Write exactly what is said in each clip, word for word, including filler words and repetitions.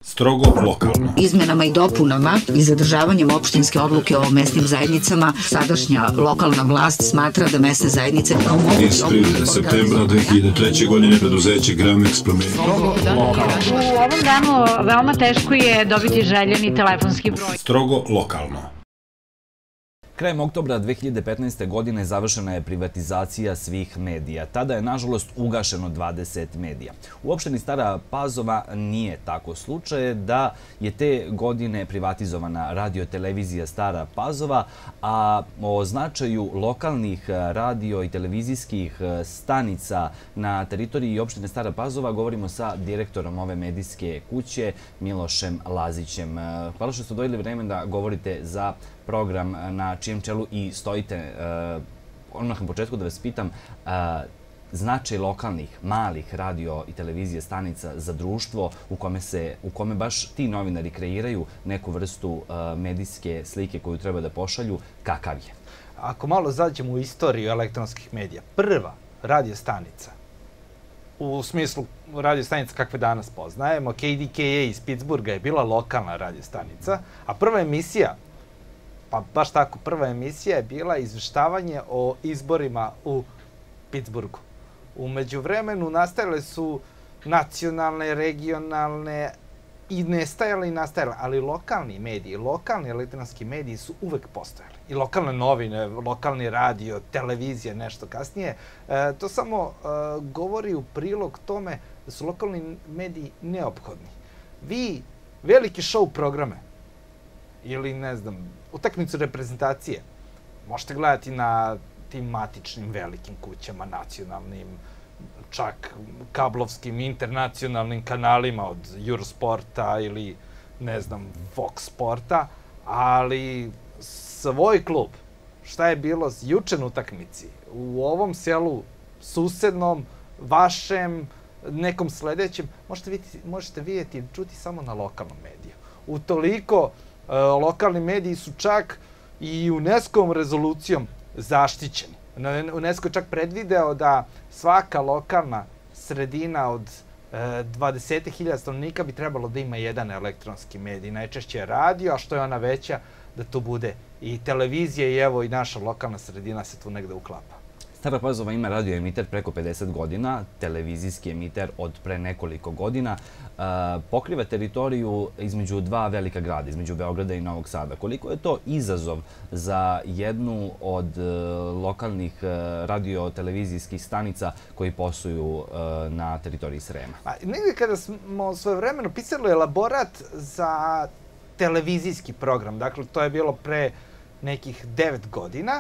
Strogo lokalno. Izmenama i dopunama i zadržavanjem opštinske odluke o mesnim zajednicama, sadašnja lokalna vlast smatra da mesne zajednice kao mogući... Iz privrede septembra dve hiljade treće. godine preduzeće Gramex promenilo. U ovom danu veoma teško je dobiti željeni telefonski broj. Strogo lokalno. Krajem oktobra dve hiljade petnaeste. godine završena je privatizacija svih medija. Tada je, nažalost, ugašeno dvadeset medija. U opštini Stara Pazova nije tako slučaj da je te godine privatizovana radio-televizija Stara Pazova, a o značaju lokalnih radio i televizijskih stanica na teritoriji opštine Stara Pazova govorimo sa direktorom ove medijske kuće, Milošem Lazićem. Hvala što ste odvojili vreme da govorite za program na čijem čelu i stojite. Odmah na početku da vas pitam, značaj lokalnih, malih radio i televizije stanica za društvo u kome se, u kome baš ti novinari kreiraju neku vrstu medijske slike koju treba da pošalju, kakav je? Ako malo zađemo u istoriju elektronskih medija, prva radio stanica, u smislu radio stanica kakve danas poznajemo, K D K A iz Pittsburgha je bila lokalna radio stanica, a prva emisija, pa baš tako, prva emisija je bila izveštavanje o izborima u Pittsburghu. U međuvremenu nastajale su nacionalne, regionalne i nestajale i nastajale, ali lokalni mediji, lokalni elektronski mediji su uvek postojali. I lokalne novine, lokalni radio, televizija, nešto kasnije. E, to samo e, govori u prilog tome da su lokalni mediji neophodni. Vi veliki show programe ili, ne znam, utakmicu reprezentacije možete gledati na tim matičnim velikim kućama, nacionalnim, čak kablovskim, internacionalnim kanalima od Eurosporta ili, ne znam, Fox Sporta, ali svoj klub, šta je bilo juče na utakmici, u ovom selu, susednom, vašem, nekom sledećem, možete vidjeti, možete vidjeti i čuti samo na lokalnom mediju. Utoliko lokalni mediji su čak i UNESCO-om rezolucijom zaštićeni. UNESCO je čak predvideo da svaka lokalna sredina od dvadeset hiljada stanovnika bi trebalo da ima jedan elektronski medij. Najčešće je radio, a što je ona veća, da to bude i televizija i evo i naša lokalna sredina se tu negde uklapa. Stara Pazova ima radio emiter preko pedeset godina, televizijski emiter od pre nekoliko godina. Pokriva teritoriju između dva velika grada, između Beograda i Novog Sada. Koliko je to izazov za jednu od lokalnih radio-televizijskih stanica koji posluju na teritoriji Srema? Negde kada smo svojevremeno pisali elaborat za televizijski program, dakle to je bilo pre nekih devet godina,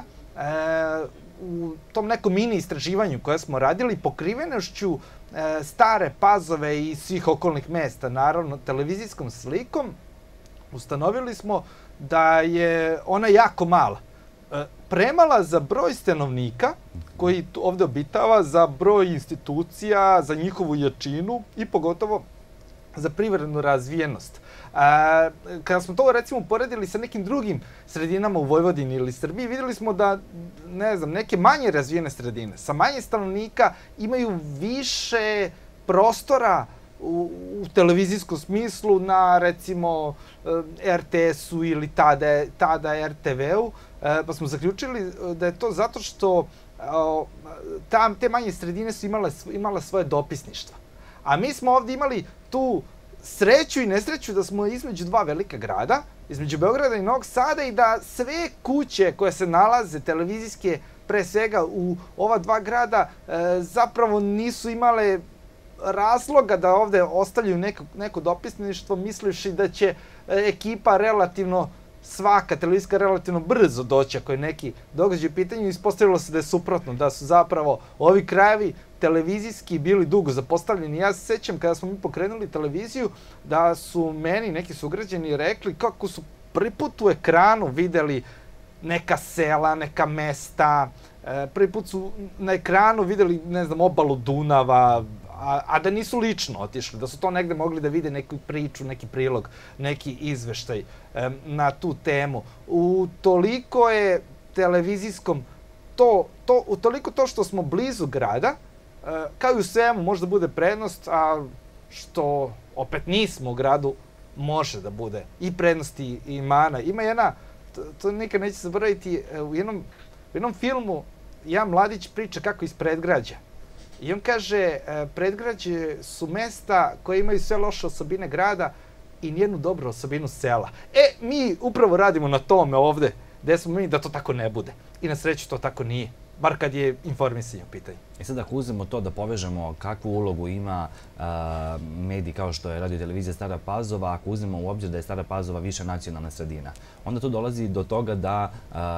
u tom nekom mini istraživanju koje smo radili, pokrivenošću Stare Pazove i svih okolnih mesta, naravno televizijskom slikom, ustanovili smo da je ona jako mala. Premala za broj stanovnika koji ovde obitava, za broj institucija, za njihovu jačinu i pogotovo za privrednu razvijenost. Kada smo to, recimo, poredili sa nekim drugim sredinama u Vojvodini ili Srbiji, videli smo da, ne znam, neke manje razvijene sredine sa manje stanovnika imaju više prostora u, u televizijskom smislu na, recimo, R T S-u ili tada, tada R T V-u, pa smo zaključili da je to zato što tam, te manje sredine su imale, imale svoje dopisništva. A mi smo ovde imali tu sreću i nesreću da smo između dva velika grada, između Beograda i Novog Sada, i da sve kuće koje se nalaze, televizijske, pre svega u ova dva grada, zapravo nisu imale razloga da ovde ostavljaju neko, neko dopisništvo, misliši da će ekipa relativno, svaka televizijska relativno brzo doći ako je neki događaj u pitanju. Ispostavilo se da je suprotno, da su zapravo ovi krajevi televizijski bili dugo zapostavljeni. Ja se sećam kada smo mi pokrenuli televiziju da su meni neki sugrađani rekli kako su prvi put u ekranu videli neka sela, neka mesta, prvi put su na ekranu videli, ne znam, obalu Dunava, a, a da nisu lično otišli, da su to negde mogli da vide neku priču, neki prilog, neki izveštaj e, na tu temu. U toliko je televizijskom to, to, u toliko to što smo blizu grada, e, kao i u svemu možda bude prednost, a što opet nismo u gradu, može da bude i prednosti i mana. Ima jedna, to, to nikad neće zaboraviti, u jednom, u jednom filmu jedan mladić priča kako iz predgrađa. I on kaže, predgrađe su mesta koje imaju sve loše osobine grada i nijednu dobru osobinu sela. E, mi upravo radimo na tome ovde, gde smo mi da to tako ne bude. I na sreću to tako nije. Bar kad je informisanje u pitanju. I sad ako uzmemo to da povežemo kakvu ulogu ima medij kao što je radio televizija Stara Pazova, ako uzmemo u obzir da je Stara Pazova više nacionalna sredina, onda to dolazi do toga da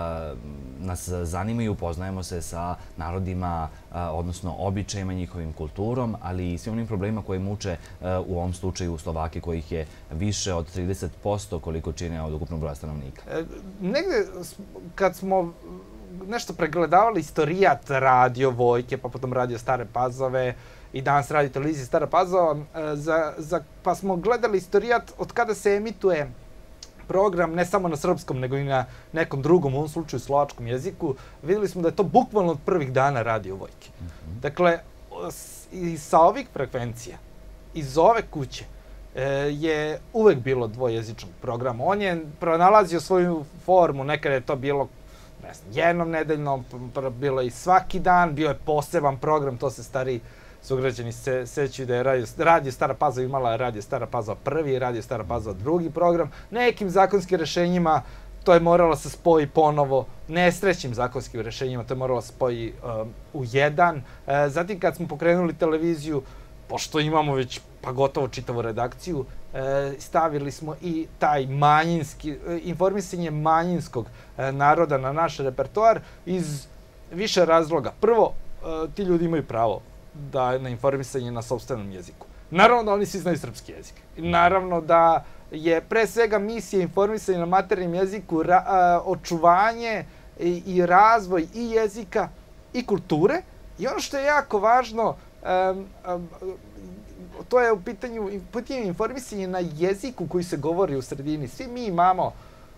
nas zanima i upoznajemo se sa narodima, odnosno običajima, njihovim kulturom, ali i svim onim problemima koje muče u ovom slučaju Slovaki, kojih je više od trideset posto koliko čine od ukupnog broja stanovnika. Negde kad smo nešto pregledavali istorijat radio Vojke, pa potom radio Stare Pazove i danas radio televizija Stara Pazova, za, za, pa smo gledali istorijat od kada se emituje program ne samo na srpskom, nego i na nekom drugom, u ovom slučaju slovačkom jeziku, videli smo da je to bukvalno od prvih dana radio Vojke. Mm-hmm. Dakle, i sa ovih frekvencija, iz ove kuće, je uvek bilo dvojezičnog programa. On je pronalazio svoju formu, nekada je to bilo ne znam, jednom nedeljno, bilo i svaki dan, bio je poseban program, to se stari sugrađani se sećaju da je radio, radio Stara Pazova imala Radio Stara Pazova prvi, Radio Stara Pazova drugi program. Nekim zakonskim rešenjima to je moralo se spoji ponovo, nesrećnim zakonskim rešenjima to je moralo se spoji um, u jedan. E, zatim kad smo pokrenuli televiziju, pošto imamo već pa gotovo čitavu redakciju, e, stavili smo i taj manjinski, e, informisanje manjinskog e, naroda na naš repertoar iz više razloga. Prvo, e, ti ljudi imaju pravo da na informisanje na sopstvenom jeziku. Naravno da oni svi znaju srpski jezik. Naravno da je pre svega misija informisanja na maternjem jeziku ra, a, očuvanje i, i razvoj i jezika i kulture. I ono što je jako važno, um, um, to je u pitanju, pitanju informisanje na jeziku koji se govori u sredini. Svi mi imamo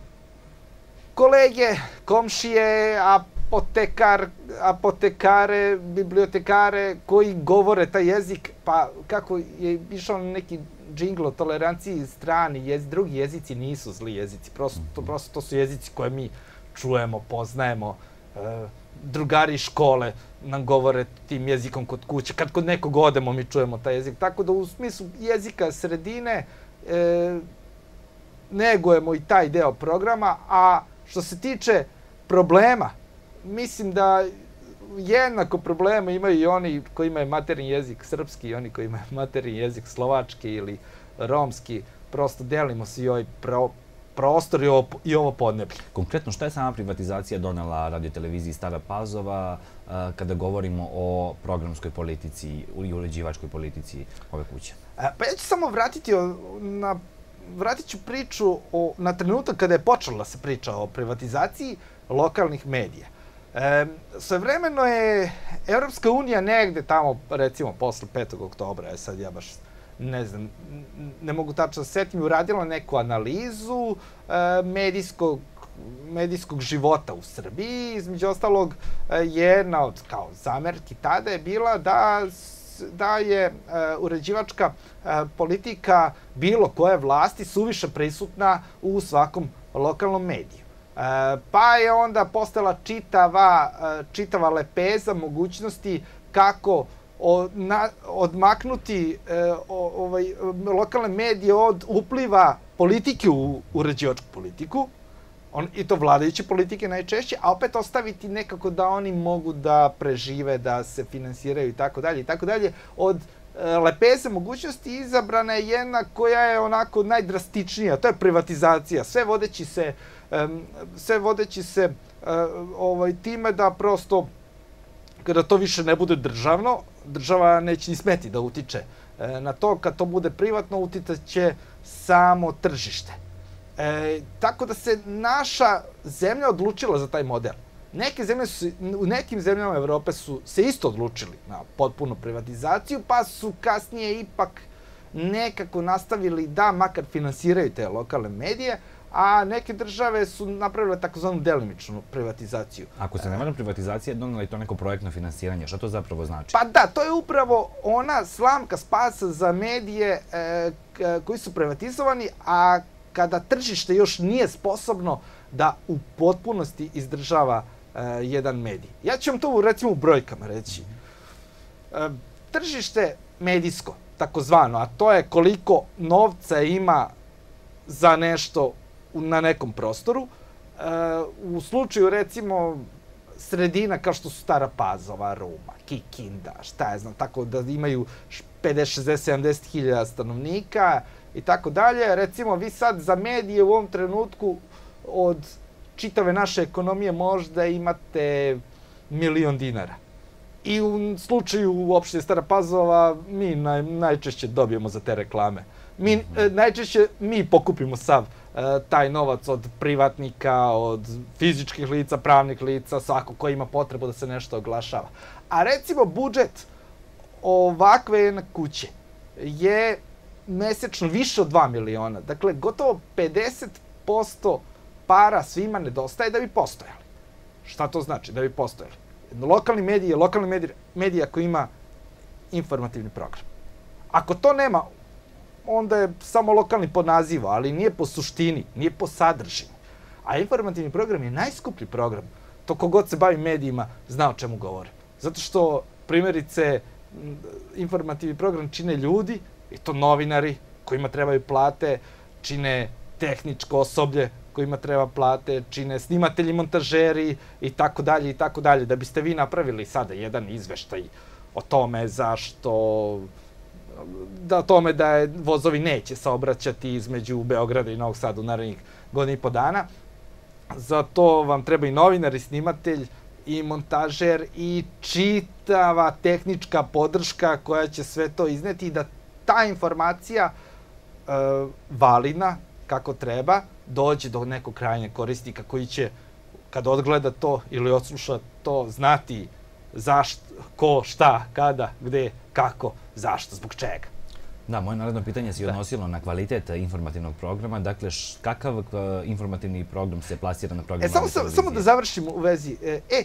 kolege, komšije, apotekar, apotekare, bibliotekare koji govore taj jezik, pa kako je išao na neki džingl o toleranciji strani, jez, drugi jezici nisu zli jezici, prosto, to, prosto to su jezici koje mi čujemo, poznajemo, e, drugari iz škole nam govore tim jezikom kod kuće, kad kod nekog odemo mi čujemo taj jezik, tako da u smislu jezika sredine e, negujemo i taj deo programa, a što se tiče problema, mislim da jednako problema imaju i oni koji imaju maternji jezik srpski i oni koji imaju maternji jezik slovački ili romski. Prosto delimo se i ovaj pro, prostor i ovo, i ovo podneblje. Konkretno, šta je sama privatizacija donela radioteleviziji Stara Pazova a, kada govorimo o programskoj politici i uređivačkoj politici ove kuće? A, pa ja ću samo vratiti o, na vratit ću priču o, na trenutak kada je počela se priča o privatizaciji lokalnih medija. E, Svevremeno je Evropska unija negde tamo, recimo, posle petog oktobra, je sad ja baš ne znam, ne mogu tačno se setim, uradila neku analizu e, medijskog, medijskog života u Srbiji. Između ostalog, e, jedna od kao zamerki tada je bila da da je e, uređivačka e, politika bilo koje vlasti suviše prisutna u svakom lokalnom mediju. E, pa je onda postala čitava, e, čitava lepeza mogućnosti kako od, na, odmaknuti e, o, ovaj, lokalne medije od upliva politike u uređivačku politiku, on, i to vladajuće politike najčešće, a opet ostaviti nekako da oni mogu da prežive, da se finansiraju i tako dalje i tako dalje. Od e, lepeze mogućnosti izabrana je jedna koja je onako najdrastičnija, to je privatizacija, sve vodeći se, e, sve vodeći se e, ovaj, time da prosto kada to više ne bude državno, država neće ni smeti da utiče e, na to, kad to bude privatno uticaće samo tržište. E, tako da se naša zemlja odlučila za taj model. Neke zemlje su, u nekim zemljama Evrope su se isto odlučili na potpunu privatizaciju, pa su kasnije ipak nekako nastavili da makar finansiraju te lokalne medije, a neke države su napravile takozvanu delimičnu privatizaciju. Ako se ne varam, privatizacija je donela i to neko projektno finansiranje. Šta to zapravo znači? Pa da, to je upravo ona slamka spasa za medije e, koji su privatizovani, a kada tržište još nije sposobno da u potpunosti izdržava e, jedan medij. Ja ću vam to recimo u brojkama reći. E, tržište medijsko, takozvano, a to je koliko novca ima za nešto na nekom prostoru. E, u slučaju, recimo, sredina kao što su Stara Pazova, Ruma, Kikinda, šta je znam, tako da imaju pedeset, šezdeset, sedamdeset hiljada stanovnika i tako dalje. Recimo, vi sad za medije u ovom trenutku od čitave naše ekonomije možda imate milion dinara. I u slučaju u opštini Stara Pazova mi naj, najčešće dobijemo za te reklame. Mi, mm -hmm. e, najčešće mi pokupimo sav e, taj novac od privatnika, od fizičkih lica, pravnih lica, svako ko ima potrebu da se nešto oglašava. A recimo budžet ovakve jedne kuće je mesečno više od dva miliona. Dakle, gotovo pedeset posto para svima nedostaje da bi postojali. Šta to znači da bi postojali? Lokalni medij je lokalni medij, medija koji ima informativni program. Ako to nema, onda je samo lokalni po nazivu, ali nije po suštini, nije po sadržini. A informativni program je najskuplji program. To kogod se bavi medijima zna o čemu govori. Zato što, primjerice, informativni program čine ljudi, i to novinari kojima trebaju plate, čine tehničko osoblje kojima treba plate, čine snimatelji, montažeri i tako dalje i tako dalje. Da biste vi napravili sada jedan izveštaj o tome zašto, da o tome da je, vozovi neće saobraćati između Beograda i Novog Sada u narednih godina i po dana. Za to vam treba i novinar, i snimatelj, i montažer, i čitava tehnička podrška koja će sve to izneti i da ta informacija e, validna, kako treba, dođe do nekog krajnjeg korisnika koji će, kad odgleda to ili odsluša to, znati zašto, ko, šta, kada, gde, kako, zašto, zbog čega. Da, moje naredno pitanje se odnosilo na kvalitet informativnog programa. Dakle, š, kakav uh, informativni program se plasira na programu? E, samo, sam, samo da završimo u vezi. E, e,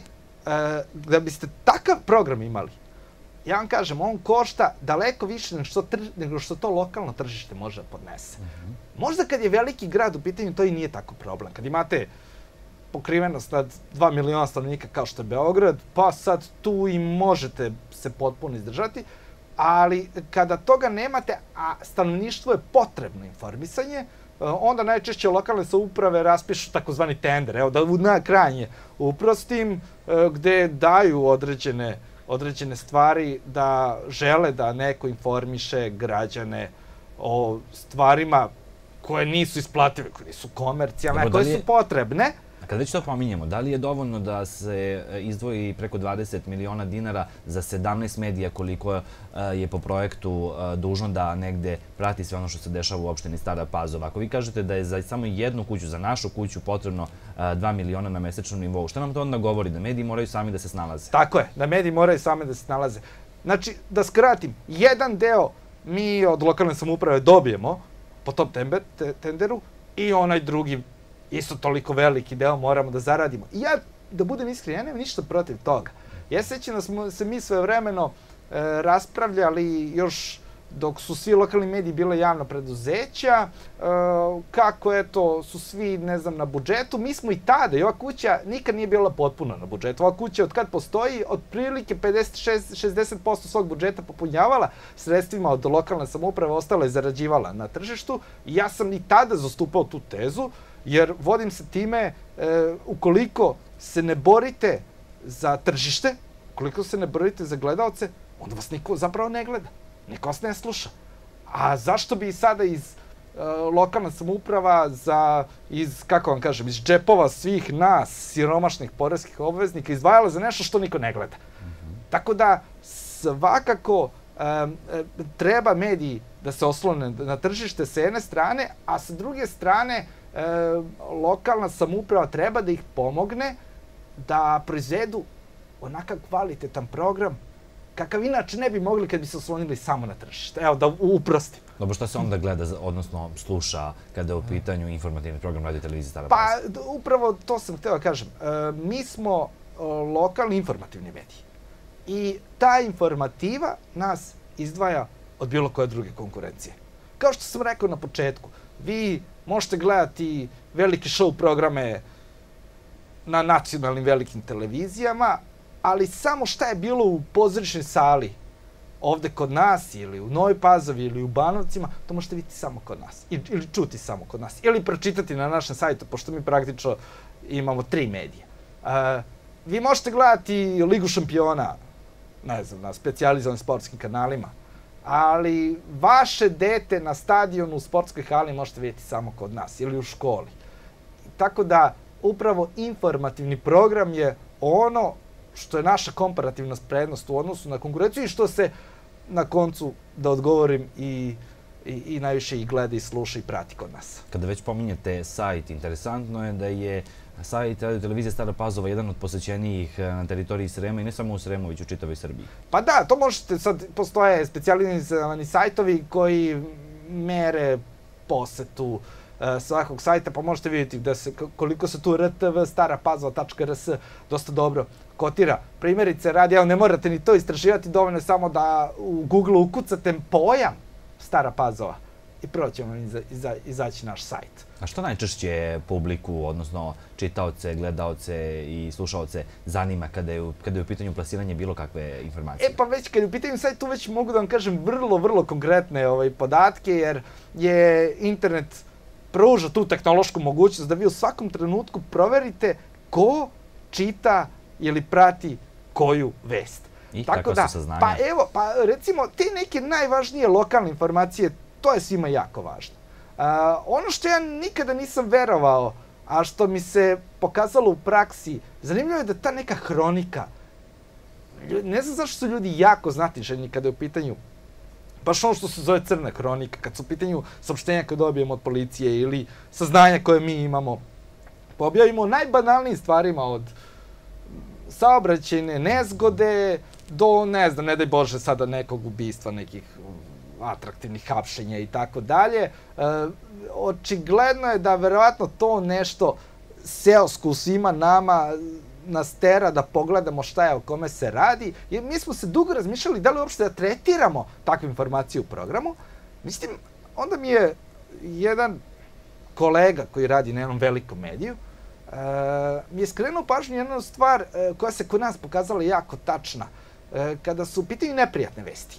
da biste takav program imali, ja vam kažem, on košta daleko više nego što, tr, nego što to lokalno tržište može da podnese. Mm-hmm. Možda kad je veliki grad u pitanju, to i nije tako problem. Kad imate pokrivenost nad dva miliona stanovnika kao što je Beograd, pa sad tu i možete se potpuno izdržati, ali kada toga nemate, a stanovništvo je potrebno informisanje, onda najčešće lokalne samouprave raspišu takozvani tender. Evo, da na krajnje uprostim, gde daju određene određene stvari da žele da neko informiše građane o stvarima koje nisu isplative, koje nisu komercijalne, Dobro, koje je, su potrebne. A kada već to pominjemo, da li je dovoljno da se izdvoji preko dvadeset miliona dinara za sedamnaest medija koliko je po projektu dužno da negde prati sve ono što se dešava u opštini Stara Pazova? Ako vi kažete da je za samo jednu kuću, za našu kuću, potrebno dva miliona na mesečnom nivou, šta nam to onda govori? Da mediji moraju sami da se snalaze? Tako je, da mediji moraju sami da se snalaze. Znači, da skratim, jedan deo mi od lokalne samouprave dobijemo po tom tenderu i onaj drugi isto toliko veliki deo moramo da zaradimo. I ja, da budem iskren, ja nemam ništa protiv toga. Ja sećam da smo se mi svojevremeno e, raspravljali još dok su svi lokalni mediji bile javna preduzeća, e, kako eto su svi, ne znam, na budžetu. Mi smo i tada, i ova kuća nikad nije bila potpuno na budžetu. Ova kuća od kad postoji, otprilike pedeset šest do šezdeset posto svog budžeta popunjavala sredstvima od lokalne samouprave, ostala je zarađivala na tržištu. I ja sam i tada zastupao tu tezu, jer vodim se time, e, ukoliko se ne borite za tržište, ukoliko se ne borite za gledaoce, onda vas niko zapravo ne gleda, niko vas ne sluša. A zašto bi sada iz e, lokalna samouprava, za, iz, kako vam kažem, iz džepova svih nas, siromašnih poreskih obveznika, izdvajala za nešto što niko ne gleda? Mm-hmm. Tako da, svakako, e, e, treba mediji da se oslone na tržište sa jedne strane, a sa druge strane, E, lokalna samouprava treba da ih pomogne da proizvedu onakav kvalitetan program kakav inače ne bi mogli kad bi se oslonili samo na tržište. Evo, da uprostim. Dobro, šta se onda gleda, odnosno sluša kada je u pitanju informativni program radio televizije Stara Pa, Pazova? upravo to sam hteo da kažem. Mi smo lokalni informativni mediji. I ta informativa nas izdvaja od bilo koje druge konkurencije. Kao što sam rekao na početku, vi možete gledati velike show programe na nacionalnim velikim televizijama, ali samo šta je bilo u pozorišnoj sali ovde kod nas, ili u Novoj Pazovi, ili u Banovcima, to možete vidjeti samo kod nas. Ili čuti samo kod nas. Ili pročitati na našem sajtu, pošto mi praktično imamo tri medija. Vi možete gledati Ligu šampiona, ne znam, na specijalizovanim sportskim kanalima, ali vaše dete na stadionu u sportskoj hali možete vidjeti samo kod nas ili u školi. Tako da, upravo informativni program je ono što je naša komparativna prednost u odnosu na konkurenciju i što se, na koncu, da odgovorim, i, i, i najviše i gleda i sluša i prati kod nas. Kada već pominjete sajt, interesantno je da je sajt radio televizije Stara Pazova jedan od posećenijih na teritoriji Srema i ne samo u Sremu, već u čitavoj Srbiji. Pa da, to možete, sad postoje specijalizovani sajtovi koji mere posetu svakog sajta, pa možete vidjeti da se, koliko se tu r t v starapazova tačka r s dosta dobro kotira. Primjerice, radi, evo, ne morate ni to istraživati, dovoljno je samo da u Google ukucate pojam Stara Pazova i prvo će vam iza, iza, izaći naš sajt. A što najčešće publiku, odnosno čitaoce, gledaoce i slušaoce zanima kada je u, kada je u pitanju plasiranje bilo kakve informacije? E pa već kad je u pitanju sajt, tu već mogu da vam kažem vrlo, vrlo konkretne ovaj, podatke, jer je internet pruža tu tehnološku mogućnost da vi u svakom trenutku proverite ko čita ili prati koju vest. I kakva su saznanja? Pa evo, pa recimo, te neke najvažnije lokalne informacije, to je svima jako važno. Uh, ono što ja nikada nisam verovao, a što mi se pokazalo u praksi, zanimljivo je da ta neka hronika, ne znam zašto su ljudi jako znatiželjni kada je u pitanju baš ono što se zove crna hronika, kad su u pitanju saopštenja koje dobijemo od policije ili saznanja koje mi imamo. Pa objavimo o najbanalnijim stvarima, od saobraćajne nezgode do, ne znam, ne daj Bože sada nekog ubistva, nekih atraktivnih hapšenja i tako dalje. Očigledno je da verovatno to nešto seosko u svima nama nas tera da pogledamo šta je o kome se radi. Jer mi smo se dugo razmišljali da li uopšte da tretiramo takve informacije u programu. Mislim, onda mi je jedan kolega koji radi na jednom velikom mediju uh, mi je skrenuo pažnju jednu stvar uh, koja se kod nas pokazala jako tačna. Uh, kada su u pitanju neprijatne vesti.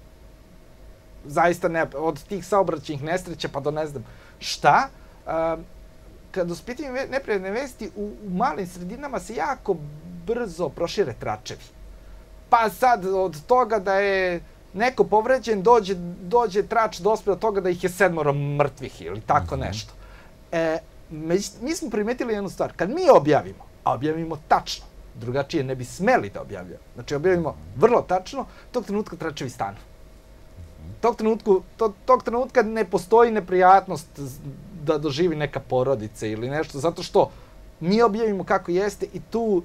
Zaista ne, od tih saobraćajnih nesreća pa do ne znam šta. Uh, kada su u pitanju neprijatne vesti, u, u malim sredinama se jako brzo prošire tračevi. Pa sad od toga da je neko povređen, dođe, dođe trač dospe do toga da ih je sedmoro mrtvih ili tako mm-hmm. nešto. E, mi smo primetili jednu stvar. Kad mi objavimo, a objavimo tačno, drugačije ne bi smeli da objavljamo, znači objavimo vrlo tačno, tog trenutka tračevi stanu. Tog, trenutku, to, tog trenutka ne postoji neprijatnost da doživi neka porodica ili nešto, zato što mi objavimo kako jeste i tu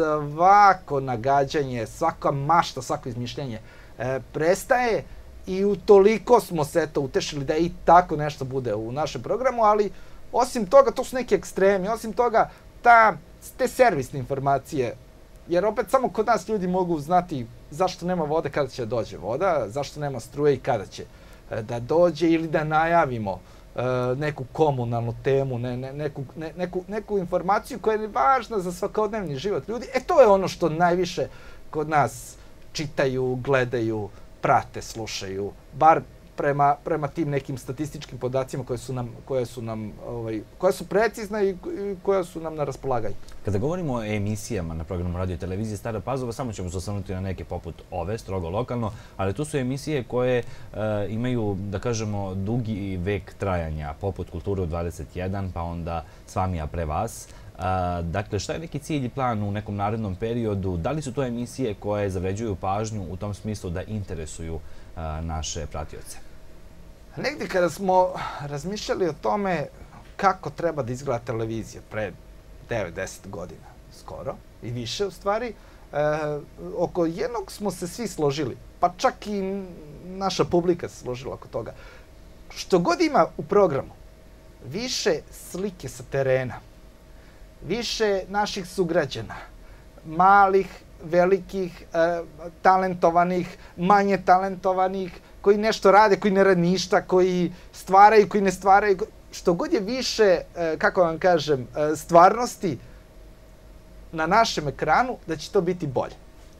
svako nagađanje, svaka mašta, svako izmišljenje e, prestaje i utoliko smo se eto utešili da i tako nešto bude u našem programu, ali osim toga, to su neki ekstremi, osim toga, ta, te servisne informacije, jer opet samo kod nas ljudi mogu znati zašto nema vode kada će dođe voda, zašto nema struje i kada će e, da dođe, ili da najavimo e, neku komunalnu temu, ne, ne, neku, ne, neku, neku informaciju koja je važna za svakodnevni život ljudi. E to je ono što najviše kod nas čitaju, gledaju, prate, slušaju, bar prema, prema tim nekim statističkim podacima koje su nam, koje su nam, ovaj, koje su precizne i, i koje su nam na raspolaganju. Kada govorimo o emisijama na programu radio televizije Stara Pazova, samo ćemo se osvrnuti na neke poput ove, strogo lokalno, ali tu su emisije koje e, imaju, da kažemo, dugi vek trajanja, poput Kulture u dvadeset jedan, pa onda S vami, a pre vas. A, dakle, šta je neki cilj i plan u nekom narednom periodu? Da li su to emisije koje zavređuju pažnju u tom smislu da interesuju a, naše pratioce? Negdje kada smo razmišljali o tome kako treba da izgleda televizija pre devet do deset godina, skoro, i više u stvari, e, oko jednog smo se svi složili, pa čak i naša publika se složila oko toga. što god ima u programu, više slike sa terena, više naših sugrađana, malih, velikih, e, talentovanih, manje talentovanih, koji nešto rade, koji ne rade ništa, koji stvaraju, koji ne stvaraju. Što god je više, e, kako vam kažem, e, stvarnosti na našem ekranu, da će to biti bolje.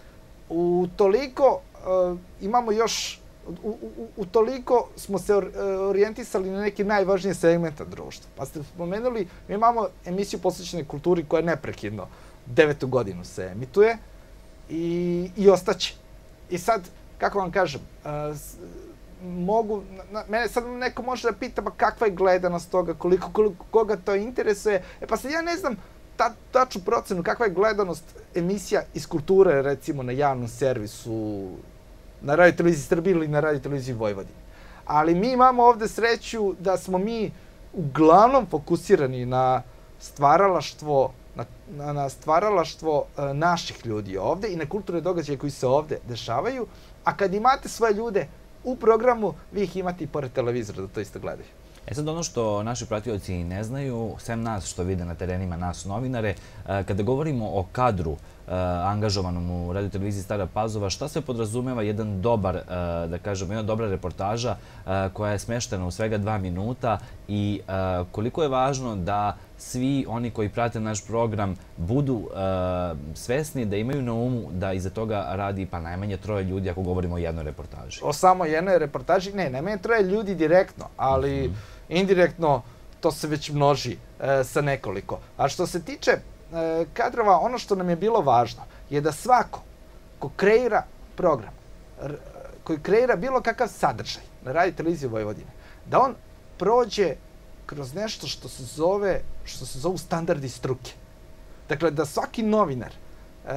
U toliko e, imamo još, u, u, u toliko smo se orijentisali na neke najvažnije segmenta društva. Pa ste spomenuli, mi imamo emisiju posvećene kulturi koja neprekidno devetu godinu se emituje i, i ostaće. I sad, kako vam kažem, uh, mogu, na, mene sad neko može da pita pa kakva je gledanost toga, koliko, koliko koga to interesuje. E pa sad ja ne znam ta, tačnu procenu kakva je gledanost emisija iz kulture, recimo na javnom servisu, na Radio televiziji Srbije ili na Radio televiziji Vojvodine. Ali mi imamo ovde sreću da smo mi uglavnom fokusirani na stvaralaštvo na, na, na stvaralaštvo e, naših ljudi ovde i na kulturne događaje koji se ovde dešavaju, a kad imate svoje ljude u programu, vi ih imate i pored televizora da to isto gledaju. E sad ono što naši pratioci ne znaju, sem nas što vide na terenima, nas novinare, kada govorimo o kadru angažovanom u Radio televiziji Stara Pazova, šta se podrazumeva jedan dobar, da kažemo, jedna dobra reportaža koja je smeštena u svega dva minuta i koliko je važno da svi oni koji prate naš program budu svesni da imaju na umu da iza toga radi pa najmanje troje ljudi ako govorimo o jednoj reportaži. O samo jednoj reportaži? Ne, najmanje troje ljudi direktno, ali indirektno to se već množi sa nekoliko. A što se tiče kadrova, ono što nam je bilo važno je da svako ko kreira program, koji kreira bilo kakav sadržaj na Radio televiziji Vojvodine, da on prođe kroz nešto što se zove, što se zovu standardi struke. Dakle, da svaki novinar e,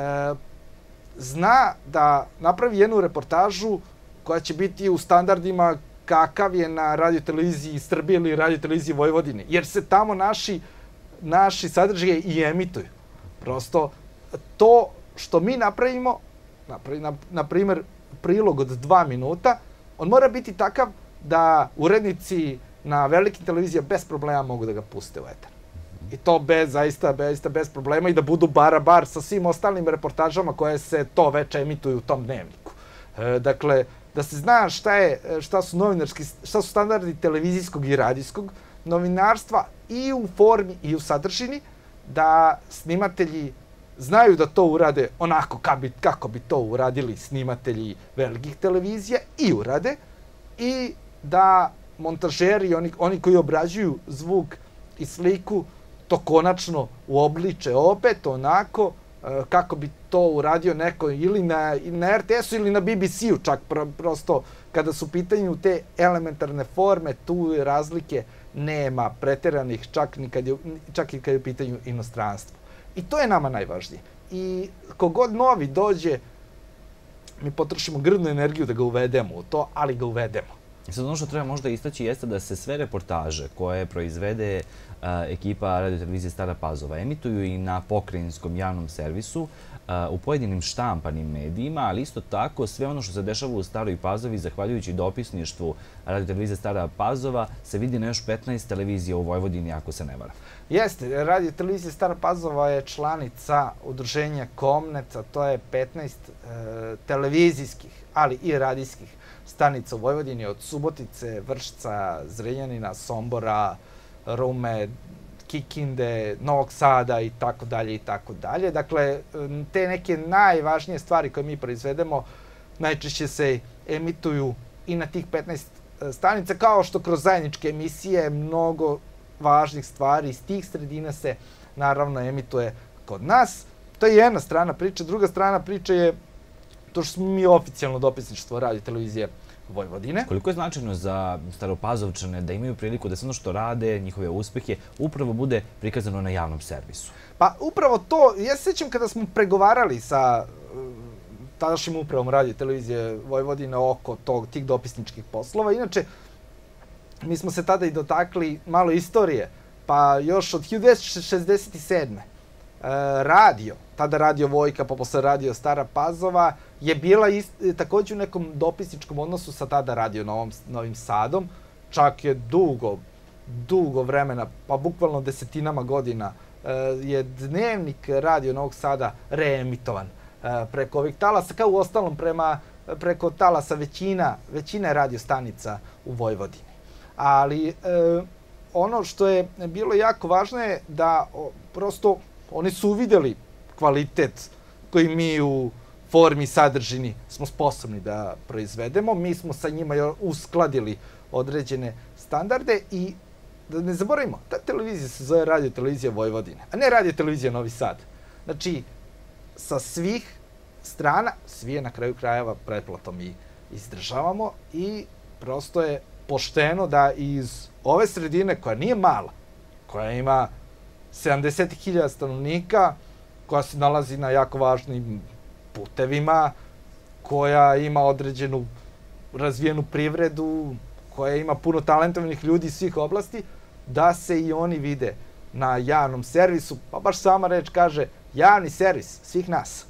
zna da napravi jednu reportažu koja će biti u standardima kakav je na Radio televiziji Srbije ili Radio televiziji Vojvodine, jer se tamo naši naši sadržaje i emituju. Prosto, to što mi napravimo, napravi, na, na primjer, prilog od dva minuta, on mora biti takav da urednici na velikim televizijama bez problema mogu da ga puste u etar. I to bez, zaista, zaista bez problema i da budu bara bar sa svim ostalim reportažama koje se to veče emituju u tom dnevniku. E, dakle, da se zna šta je, šta su novinarski, šta su standardi televizijskog i radijskog novinarstva i u formi i u sadržini, da snimatelji znaju da to urade onako kako bi, kako bi to uradili snimatelji velikih televizija i urade, i da montažeri, oni, oni koji obrađuju zvuk i sliku, to konačno uobliče opet onako e, kako bi to uradio neko ili na, na er te esu ili na be be ce u, čak pro, prosto kada su u pitanju te elementarne forme, tu razlike nema preteranih, čak, ni kad je, čak i kad je u pitanju inostranstvo. I to je nama najvažnije. I kogod novi dođe, mi potrošimo grdnu energiju da ga uvedemo u to, ali ga uvedemo. I sad ono što treba možda istaći jeste da se sve reportaže koje proizvede a, ekipa Radio televizije Stara Pazova emituju i na pokrajinskom javnom servisu, a, u pojedinim štampanim medijima, ali isto tako sve ono što se dešava u Staroj Pazovi, zahvaljujući dopisništvu Radio televizije Stara Pazova, se vidi na još petnaest televizija u Vojvodini, ako se ne varam. Jeste, Radio televizija Stara Pazova je članica udruženja Komnet, a to je petnaest e, televizijskih, ali i radijskih stanica u Vojvodini, od Subotice, Vršca, Zrenjanina, Sombora, Rume, Kikinde, Novog Sada i tako dalje i tako dalje. Dakle, te neke najvažnije stvari koje mi proizvedemo najčešće se emituju i na tih petnaest stanica, kao što kroz zajedničke emisije mnogo važnih stvari iz tih sredina se naravno emituje kod nas. To je jedna strana priče. Druga strana priče je to što smo mi oficijalno dopisništvo Radio televizije Vojvodine. Koliko je značajno za Staropazovčane da imaju priliku da sve ono što rade, njihove uspehe, upravo bude prikazano na javnom servisu? Pa upravo to, ja se sjećam kada smo pregovarali sa tadašnjim upravom Radio televizije Vojvodine oko tog, tih dopisničkih poslova. Inače, mi smo se tada i dotakli malo istorije, pa još od hiljadu devetsto šezdeset sedme. radio, tada Radio Vojka, pa posle Radio Stara Pazova, je bila ist, takođe u nekom dopisničkom odnosu sa tada Radio Novom, Novim Sadom čak je dugo, dugo vremena, pa bukvalno desetinama godina, je Dnevnik Radio Novog Sada reemitovan preko ovih talasa, kao u ostalom prema, preko talasa većina, većine radiostanica u Vojvodini. Ali e, ono što je bilo jako važno je da o, prosto oni su uvideli kvalitet koji mi u formi i sadržini smo sposobni da proizvedemo. Mi smo sa njima uskladili određene standarde i da ne zaboravimo, ta televizija se zove Radio Televizija Vojvodine, a ne Radio Televizija Novi Sad. Znači, sa svih strana, svi je na kraju krajeva pretplatom i izdržavamo i prosto je pošteno da iz ove sredine, koja nije mala, koja ima sedamdeset hiljada stanovnika, koja se nalazi na jako važnim putevima, koja ima određenu razvijenu privredu, koja ima puno talentovanih ljudi iz svih oblasti, da se i oni vide na javnom servisu, pa baš sama reč kaže javni servis svih nas.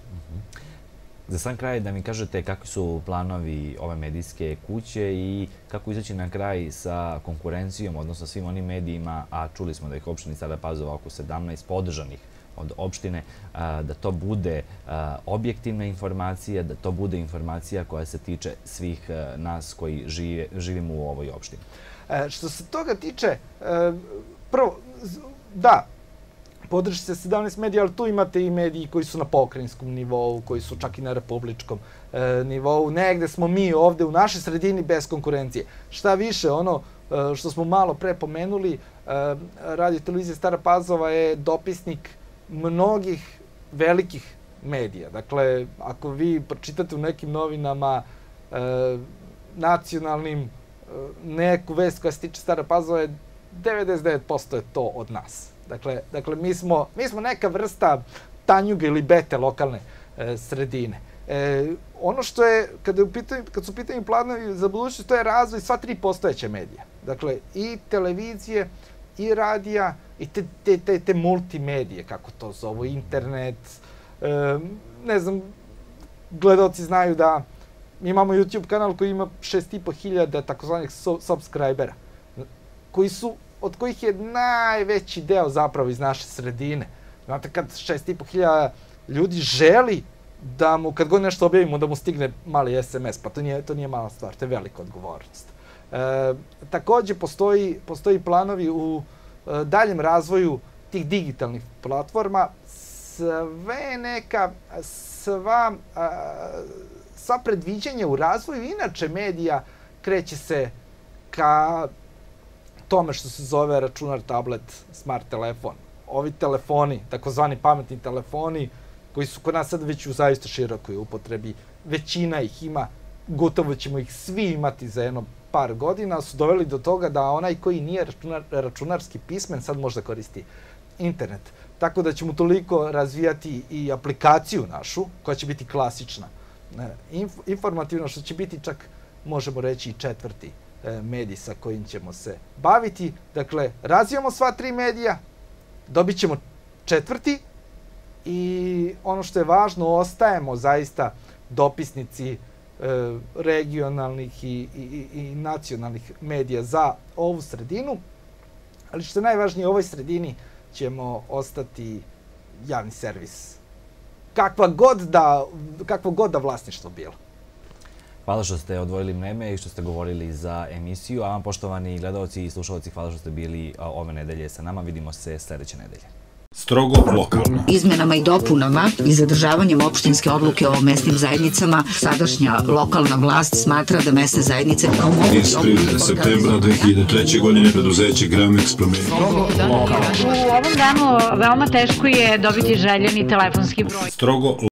Za sam kraj da mi kažete kakvi su planovi ove medijske kuće i kako izaći na kraj sa konkurencijom, odnosno svim onim medijima, a čuli smo da ih u opštini Stara Pazova oko sedamnaest podržanih od opštine, da to bude objektivna informacija, da to bude informacija koja se tiče svih nas koji živimo u ovoj opštini. Što se toga tiče, prvo, da, podrži se sedamnaest medija, ali tu imate i mediji koji su na pokrajinskom nivou, koji su čak i na republičkom nivou. Negde smo mi ovde u našoj sredini bez konkurencije. Šta više, ono što smo malo pre pomenuli, Radio Televizija Stara Pazova je dopisnik mnogih velikih medija. Dakle, ako vi pročitate u nekim novinama nacionalnim neku vest koja se tiče Stara Pazova, devedeset devet posto je to od nas. Dakle, dakle mi, smo, mi smo neka vrsta Tanjuga ili Bete lokalne e, sredine. E, ono što je, kada, je u pitanju, kad su u pitanju planovi za budućnost, to je razvoj sva tri postojeće medija. Dakle, i televizije, i radija, i te, te, te, te multimedije, kako to zovu, internet. E, ne znam, gledalci znaju da mi imamo YouTube kanal koji ima šest i po hiljada takozvanih subscribera, koji su od kojih je najveći deo zapravo iz naše sredine. Znate, kad šest i po hiljada ljudi želi da mu, kad god nešto objavimo, da mu stigne mali es em es, pa to nije, to nije mala stvar, to je velika odgovornost. E, takođe, postoji, postoji planovi u e, daljem razvoju tih digitalnih platforma. Sve neka, sva, a, sva predviđanja u razvoju inače medija kreće se ka tome što se zove računar, tablet, smart telefon. Ovi telefoni, takozvani pametni telefoni, koji su kod nas sad već u zaista širokoj upotrebi, većina ih ima, gotovo ćemo ih svi imati za jedno par godina, su doveli do toga da onaj koji nije računar, računarski pismen sad može da koristi internet. Tako da ćemo toliko razvijati i aplikaciju našu, koja će biti klasična, inf, informativna, što će biti čak, možemo reći, i četvrti medij sa kojim ćemo se baviti. Dakle, razvijamo sva tri medija, dobit ćemo četvrti i ono što je važno, ostajemo zaista dopisnici e, regionalnih i, i, i nacionalnih medija za ovu sredinu, ali što je najvažnije, u ovoj sredini ćemo ostati javni servis. Kakva god da, kakvo god da vlasništvo bilo. Hvala što ste odvojili vreme i što ste govorili za emisiju, a vam, poštovani gledalci i slušalci, hvala što ste bili ove nedelje sa nama. Vidimo se sledeće nedelje. Strogo lokalno. Izmenama i dopunama i zadržavanjem opštinske odluke o mesnim zajednicama, sadašnja lokalna vlast smatra da mesne zajednice kao mogući Iz prirode septembra dve hiljade treće. godine preduzeće Gramex promenilo. U ovom danu veoma teško je dobiti željeni telefonski broj. Strogo